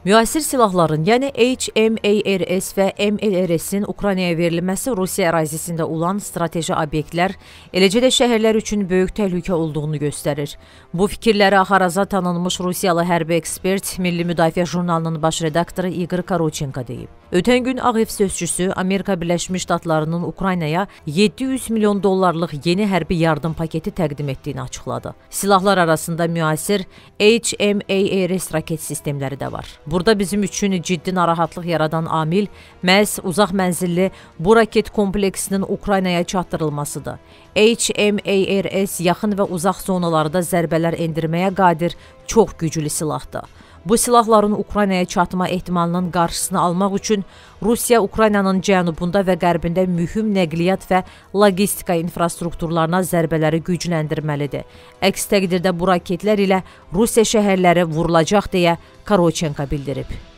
Müasir silahların, yəni HMARS və MLRS-in Ukraynaya verilməsi Rusiya ərazisində olan strateji obyektlər, eləcə də şəhərlər üçün böyük təhlükə olduğunu göstərir. Bu fikirləri Axaraza tanınmış Rusiyalı hərbi ekspert, Milli Müdafiə Jurnalının baş redaktoru Igor Korotchenko deyib. Ötən gün Ağ Ev sözçüsü Amerika Birləşmiş Ştatlarının Ukraynaya $700 milyon yeni hərbi yardım paketi təqdim etdiyini açıqladı. Silahlar arasında müasir HMARS raket sistemləri də var. Burada bizim üçün ciddi narahatlıq yaradan amil məhz uzaq mənzilli bu raket kompleksinin Ukraynaya çatdırılmasıdır. HMARS yaxın və uzaq zonalarda zərbələr endirməyə qadir çox güclü silahdır. Bu silahların Ukraynaya çatma ehtimalının qarşısını almaq üçün Rusiya Ukraynanın cənubunda və qərbində mühüm nəqliyyat və logistika infrastrukturlarına zərbələri gücləndirməlidir. Əks təqdirdə bu raketlər ilə Rusiya şəhərləri vurulacaq deyə Korotchenko bildirib.